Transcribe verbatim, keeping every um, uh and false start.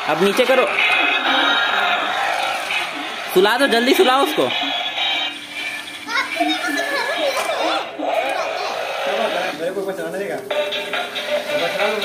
अब नीचे करो, सुला दो, जल्दी सुलाओ उसको। मेरे को बचाना देगा।